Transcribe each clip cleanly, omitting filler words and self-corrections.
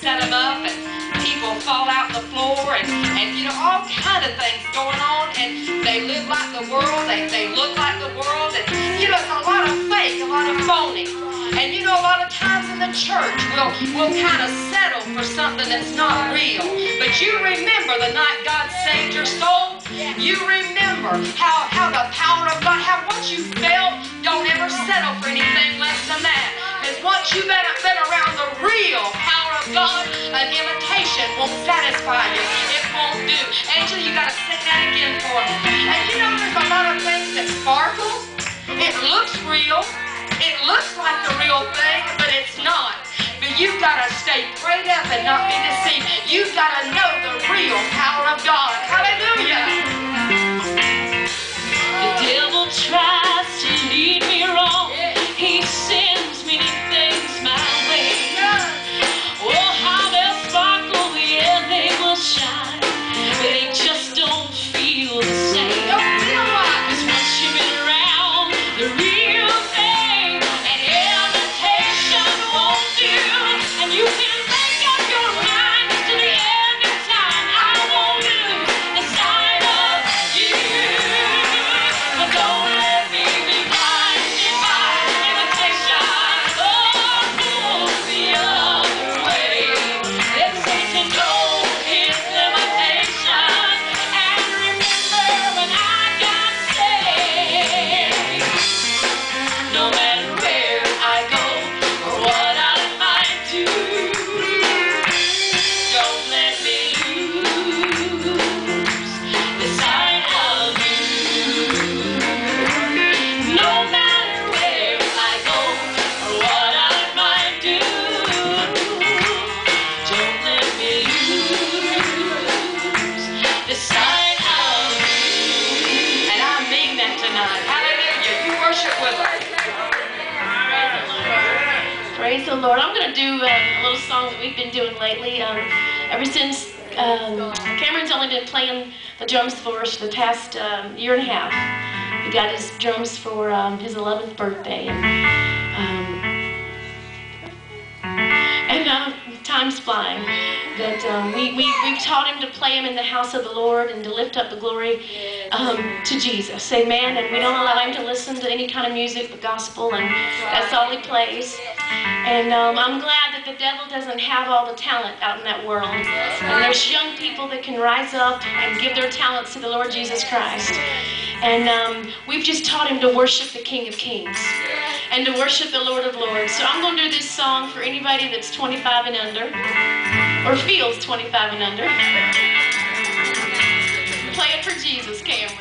set them up and people fall out the floor and you know, all kind of things going on, and they live like the world, they look like the world, and you know, it's a lot of fake, a lot of phony. And you know, a lot of times in the church we'll kind of settle for something that's not real. But you remember the night God saved your soul? You remember how the power of God, how what you felt, don't ever settle for anything less than that. Because once you've been around the real power of God, an imitation won't satisfy you. It won't do. Angel, you got to sing that again for me. And you know, there's a lot of things that sparkle. It looks real. It looks like the real thing, but it's not. But you've got to stay prayed up and not be deceived. You've got to know the real power of God. Hallelujah. The devil tries to lead me wrong. He sends many things my way. Oh, how they'll sparkle, yeah, they will shine, but they just don't feel the same. Because once you've been around the real thing, an imitation won't do. And you can make up your mind to the end of time, I won't lose the sight of you. But don't let me be blinded by imitation or pull the other way. Let's say to know his limitation and remember when I got saved. No matter where I go or what I might do, don't let me lose the sight of you. No matter where I go or what I might do, don't let me lose the sight of you. And I mean that tonight. Hallelujah. You worship with us. Praise the Lord. I'm going to do a little song that we've been doing lately. Ever since Cameron's only been playing the drums for us for the past year and a half. He got his drums for his 11th birthday. And time's flying. But we've taught him to play him in the house of the Lord and to lift up the glory to Jesus. Amen. And we don't allow him to listen to any kind of music but gospel, and that's all he plays. And I'm glad that the devil doesn't have all the talent out in that world. And there's young people that can rise up and give their talents to the Lord Jesus Christ. And we've just taught him to worship the King of Kings and to worship the Lord of Lords. So I'm going to do this song for anybody that's 25 and under, or feels 25 and under. Play it for Jesus, Cameron.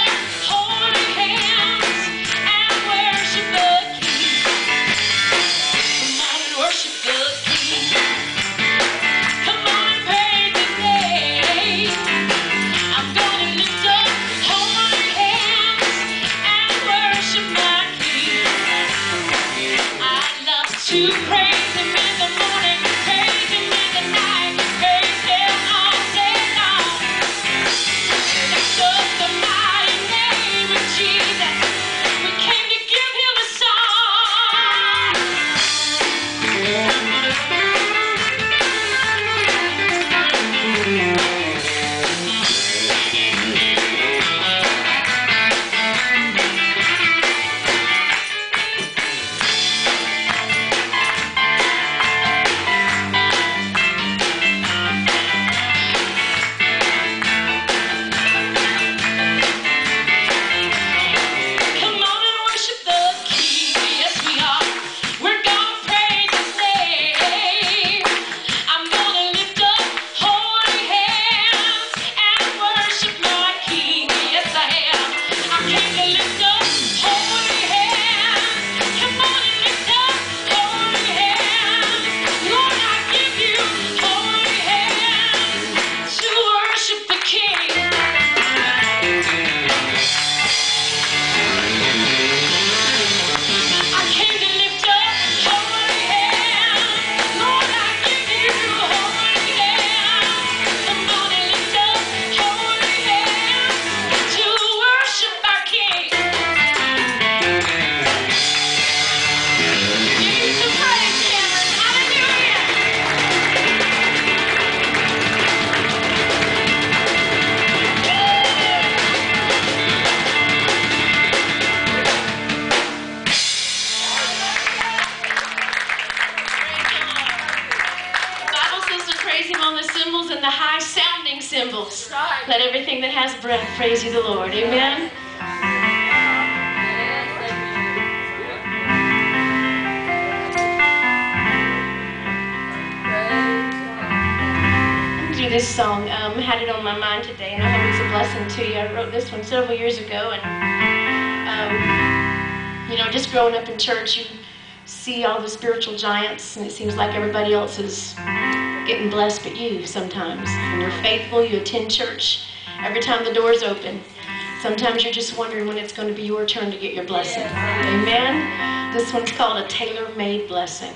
Holy hands and worship the King. everything that has breath, praise you the Lord. Amen. This song, had it on my mind today, and I hope it's a blessing to you. I wrote this one several years ago, and you know, just growing up in church, you see all the spiritual giants, and it seems like everybody else is getting blessed but you sometimes. And you're faithful, you attend church every time the doors open. Sometimes you're just wondering when it's going to be your turn to get your blessing. Amen? This one's called A Tailor-Made Blessing.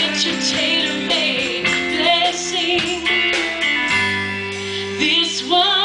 Tailor-made blessing. This one